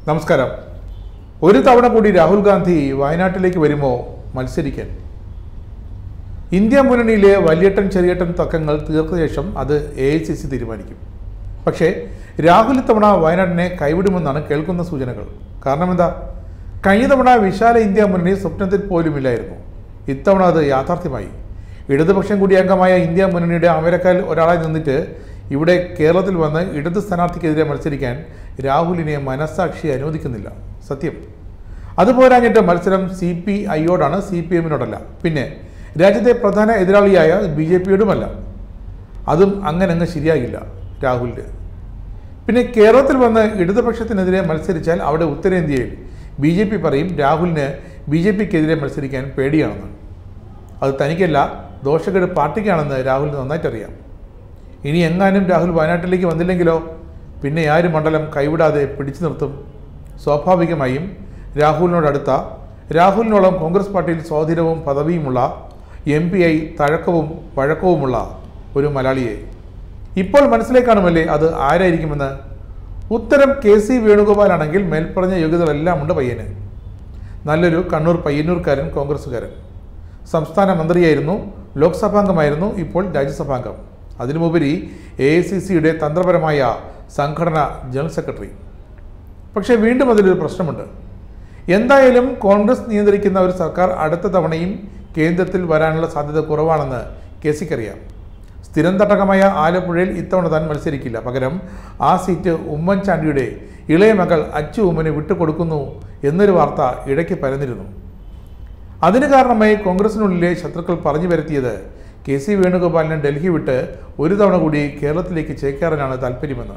നമസ്കാരം. ഒരു തവണ കൂടി രാഹുൽ ഗാന്ധി വയനാട്ടിലേക്ക് വരുമോ മത്സരിക്കാൻ? ഇന്ത്യ മുന്നണിയിലെ വലിയേട്ടൻ ചെറിയേട്ടൻ തർക്കങ്ങൾ തീർത്ത ശേഷം അത് AICC തീരുമാനിക്കും. പക്ഷേ രാഹുൽ ഇത്തവണ വയനാടിനെ കൈവിടുമെന്നാണ് കേൾക്കുന്ന സൂചനകൾ. കാരണം എന്താ? കഴിഞ്ഞ തവണ വിശാല ഇന്ത്യ മുന്നണി സ്വപ്നത്തിൽ പോലുമില്ലായിരുന്നു. ഇത്തവണ അത് യാഥാർത്ഥ്യമായി. ഇടതുപക്ഷം കൂടി അംഗമായ ഇന്ത്യ മുന്നണിയുടെ അമരക്കാരിൽ ഒരാളായി നിന്നിട്ട് ഇവിടെ കേരളത്തിൽ വന്ന് ഇടത് സ്ഥാനാർത്ഥിക്കെതിരെ മത്സരിക്കാൻ രാഹുലിനെ മനസ്സാക്ഷി അനുവദിക്കുന്നില്ല. സത്യം. അതുപോരാഞ്ഞിട്ട് മത്സരം CPIയോടാണ്, CPMനോടല്ല. പിന്നെ രാജ്യത്തെ പ്രധാന എതിരാളിയായ BJPയോടുമല്ല. അതും അങ്ങ് ശരിയാകില്ല രാഹുലിന്. പിന്നെ കേരളത്തിൽ വന്ന് ഇടതുപക്ഷത്തിനെതിരെ മത്സരിച്ചാൽ അവിടെ ഉത്തരേന്ത്യയിൽ BJP പറയും രാഹുലിന് BJPക്കെതിരെ മത്സരിക്കാൻ പേടിയാണെന്ന്. അത് തനിക്കല്ല, ദോഷക്കേട് പാർട്ടിക്കാണെന്ന് രാഹുലിന് നന്നായിട്ടറിയാം. ഇനി എങ്ങാനും രാഹുൽ വയനാട്ടിലേക്ക് വന്നില്ലെങ്കിലോ? പിന്നെ ആര് മണ്ഡലം കൈവിടാതെ പിടിച്ചു നിർത്തും? സ്വാഭാവികമായും രാഹുലിനോടടുത്ത, രാഹുലിനോളം കോൺഗ്രസ് പാർട്ടിയിൽ സ്വാധീനവും പദവിയുമുള്ള, MP തഴക്കവും വഴക്കവുമുള്ള ഒരു മലയാളിയെ. ഇപ്പോൾ മനസ്സിലേക്കാണുമല്ലേ അത് ആരായിരിക്കുമെന്ന്? ഉത്തരം KC വേണുഗോപാലാണെങ്കിൽ മേൽപ്പറഞ്ഞ യോഗ്യതകളെല്ലാം ഉണ്ട് പയ്യന്. നല്ലൊരു കണ്ണൂർ പയ്യന്നൂർക്കാരൻ കോൺഗ്രസ്സുകാരൻ. സംസ്ഥാന മന്ത്രിയായിരുന്നു, ലോക്സഭാംഗമായിരുന്നു, ഇപ്പോൾ രാജ്യസഭാംഗം. അതിനുമുപരി AICCയുടെ തന്ത്രപരമായ സംഘടന ജനറൽ സെക്രട്ടറി. പക്ഷേ വീണ്ടും അതിലൊരു പ്രശ്നമുണ്ട്. എന്തായാലും കോൺഗ്രസ് നിയന്ത്രിക്കുന്ന ഒരു സർക്കാർ അടുത്ത തവണയും കേന്ദ്രത്തിൽ വരാനുള്ള സാധ്യത കുറവാണെന്ന് KCക്കറിയാം. സ്ഥിരം തട്ടകമായ ആലപ്പുഴയിൽ ഇത്തവണ താൻ മത്സരിക്കില്ല. പകരം ആ സീറ്റ് ഉമ്മൻചാണ്ടിയുടെ ഇളയ മകൾ അച്ചു ഉമ്മന് വിട്ടുകൊടുക്കുന്നു എന്നൊരു വാർത്ത ഇടയ്ക്ക് പരന്നിരുന്നു. അതിന് കാരണമായി കോൺഗ്രസിനുള്ളിലെ ശത്രുക്കൾ പറഞ്ഞു വരുത്തിയത് KC വേണുഗോപാലിനെ ഡൽഹി വിട്ട് ഒരു തവണ കൂടി കേരളത്തിലേക്ക് ചേക്കേറാനാണ് താല്പര്യമെന്ന്.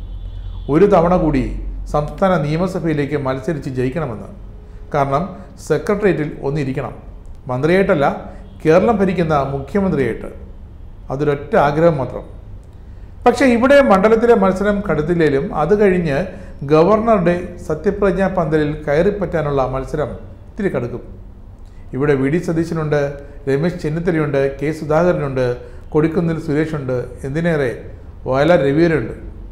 ഒരു തവണ കൂടി സംസ്ഥാന നിയമസഭയിലേക്ക് മത്സരിച്ച് ജയിക്കണമെന്ന്. കാരണം സെക്രട്ടേറിയറ്റിൽ ഒന്നിരിക്കണം. മന്ത്രിയായിട്ടല്ല, കേരളം ഭരിക്കുന്ന മുഖ്യമന്ത്രിയായിട്ട്. അതൊരൊറ്റ ആഗ്രഹം മാത്രം. പക്ഷേ ഇവിടെ മണ്ഡലത്തിലെ മത്സരം കടുത്തില്ലേലും അത് കഴിഞ്ഞ് ഗവർണറുടെ സത്യപ്രതിജ്ഞാ പന്തലിൽ കയറിപ്പറ്റാനുള്ള മത്സരം ഇത്തിരി കടുക്കും. ഇവിടെ VD സതീശനുണ്ട്, രമേശ് ചെന്നിത്തലയുണ്ട്, K സുധാകരനുണ്ട്, കൊടിക്കുന്നിൽ സുരേഷുണ്ട്, എന്തിനേറെ വയലാർ രവിവരുണ്ട്.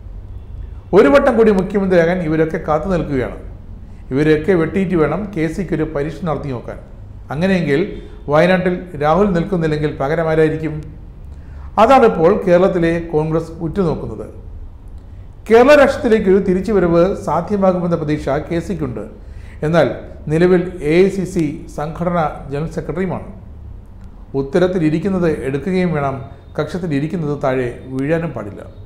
ഒരു വട്ടം കൂടി മുഖ്യമന്ത്രിയാകാൻ ഇവരൊക്കെ കാത്തു നിൽക്കുകയാണ്. ഇവരൊക്കെ വെട്ടിയിട്ട് വേണം KCക്ക് ഒരു പരീക്ഷ നടത്തി നോക്കാൻ. അങ്ങനെയെങ്കിൽ വയനാട്ടിൽ രാഹുൽ നിൽക്കുന്നില്ലെങ്കിൽ പകരമാരായിരിക്കും? അതാണിപ്പോൾ കേരളത്തിലെ കോൺഗ്രസ് ഉറ്റുനോക്കുന്നത്. കേരള രാഷ്ട്രീയത്തിലേക്ക് ഒരു തിരിച്ചുവരവ് സാധ്യമാകുമെന്ന പ്രതീക്ഷ KCക്കുണ്ട്. എന്നാൽ നിലവിൽ AICC സംഘടനാ ജനറൽ സെക്രട്ടറിയുമാണ്. ഉത്തരത്തിലിരിക്കുന്നത് എടുക്കുകയും വേണം, കക്ഷത്തിലിരിക്കുന്നത് താഴെ വീഴാനും പാടില്ല.